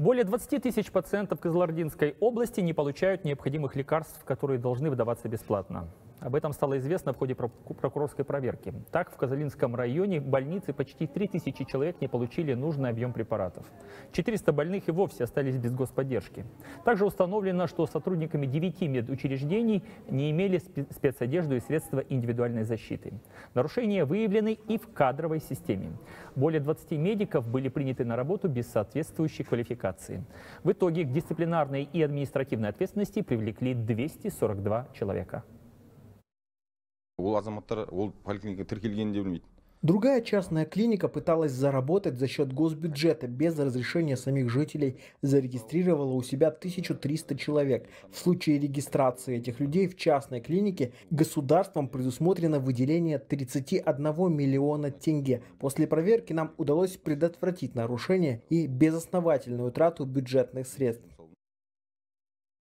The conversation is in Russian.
Более 20 тысяч пациентов Кызылординской области не получают необходимых лекарств, которые должны выдаваться бесплатно. Об этом стало известно в ходе прокурорской проверки. Так, в Козылинском районе в больнице почти 3000 человек не получили нужный объем препаратов. 400 больных и вовсе остались без господдержки. Также установлено, что сотрудниками 9 медучреждений не имели спецодежду и средства индивидуальной защиты. Нарушения выявлены и в кадровой системе. Более 20 медиков были приняты на работу без соответствующей квалификации. В итоге к дисциплинарной и административной ответственности привлекли 242 человека. Другая частная клиника пыталась заработать за счет госбюджета без разрешения самих жителей, зарегистрировала у себя 1300 человек. В случае регистрации этих людей в частной клинике государством предусмотрено выделение 31 миллиона тенге. После проверки нам удалось предотвратить нарушение и безосновательную трату бюджетных средств.